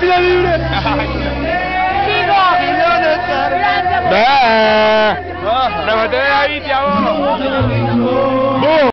¡Tira libre! ¡Chicos! ¡Gracias! ¡Remate de la bici a vos!